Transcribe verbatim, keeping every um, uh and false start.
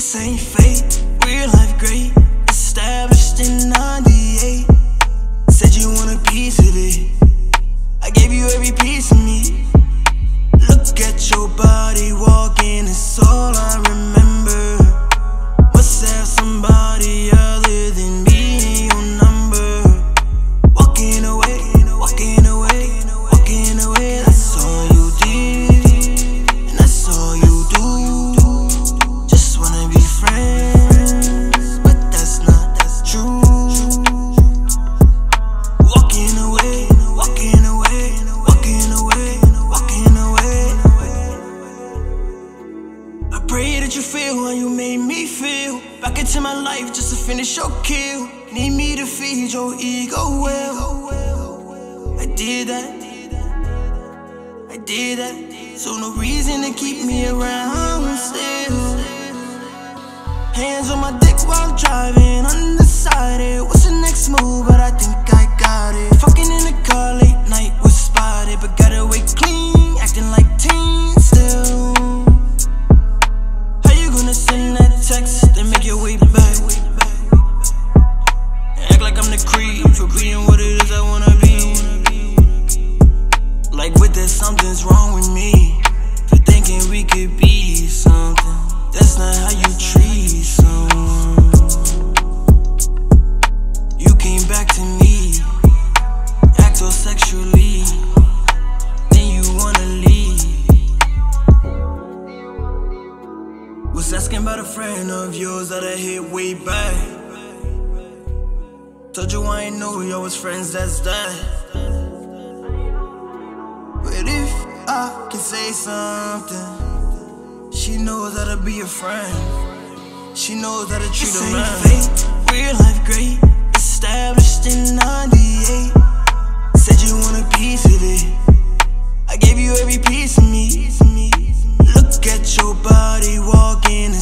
This ain't fate, real life great, established in ninety-eight. Said you want a piece of it, I gave you every piece of me. Look at your body walking, it's all I remember. Must have somebody other than me in your number. Walking away, walking away, walking away, that's all you did, and that's all you do. Just wanna be friends, but that's not that's true. Walking away, walking away, walking away, walking away. I pray that you feel how you made me feel. Back into my life just to finish your kill. Need me to feed your ego well. I did that, I did that. So no reason to keep me around still. Hands on my dick while driving, undecided. What's the next move? But I think I got it. Fucking in the car late night was spotted, but got away clean, acting like teens still. How you gonna send that text and make your way back? Act like I'm the creep for being what it is I wanna be. Like with that something's wrong with me for thinking we could be something. That's not how you treat someone. You came back to me, act so sexually, then you wanna leave. Was asking about a friend of yours that I hit way back. Told you I ain't know y'all was friends, that's that. But if I can say something, she knows how to be a friend. She knows how to treat a man. Fate, real life great, established in ninety-eight. Said you want a piece of it, I gave you every piece of me. Look at your body walking,